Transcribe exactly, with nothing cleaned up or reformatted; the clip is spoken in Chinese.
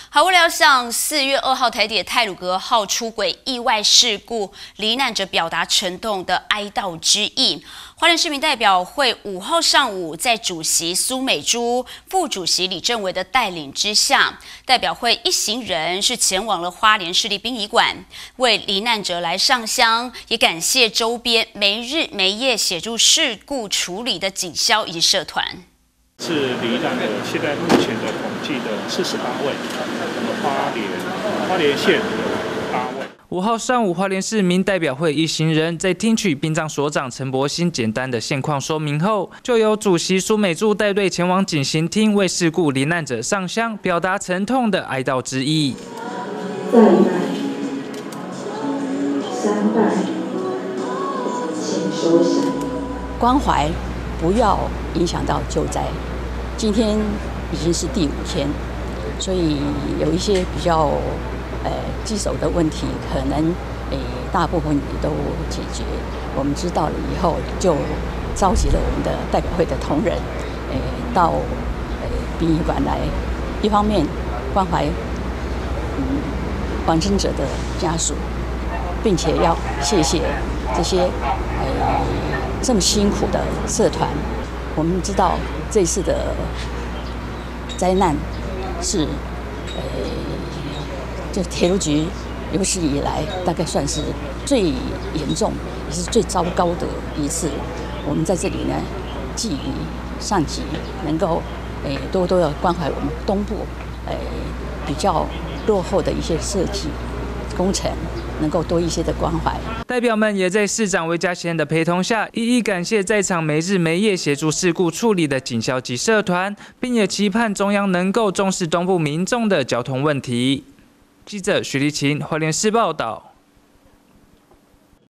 好，为了向四月二号台铁太鲁阁号出轨意外事故罹难者表达沉痛的哀悼之意，花莲市民代表会五号上午在主席苏美珠、副主席李正维的带领之下，代表会一行人是前往了花莲市立殡仪馆，为罹难者来上香，也感谢周边没日没夜协助事故处理的警消以及社团。 是罹难的，现在目前的统计的四十八位，我们花莲花莲县有八位。 五号上午，花莲市民代表会一行人在听取殡葬所长陈柏兴简单的现况说明后，就由主席苏美珠带队前往警刑厅为事故罹难者上香，表达沉痛的哀悼之意。 再拜，三拜，请收下。 关怀。 不要影响到救灾。今天已经是第五天，所以有一些比较呃棘手的问题，可能诶大部分也都解决。我们知道了以后，就召集了我们的代表会的同仁，诶到诶殡仪馆来，一方面关怀嗯往生者的家属，并且要谢谢这些诶。 这么辛苦的社团，我们知道这次的灾难是，呃，就铁路局有史以来大概算是最严重也是最糟糕的一次。我们在这里呢，寄予上级能够，诶、呃，多多的关怀我们东部，诶、呃，比较落后的一些设计工程。 能够多一些的关怀， 代表们也在市长韦家贤的陪同下，一一感谢在场没日没夜协助事故处理的警消及社团，并也期盼中央能够重视东部民众的交通问题。记者徐立琴，花莲市报道。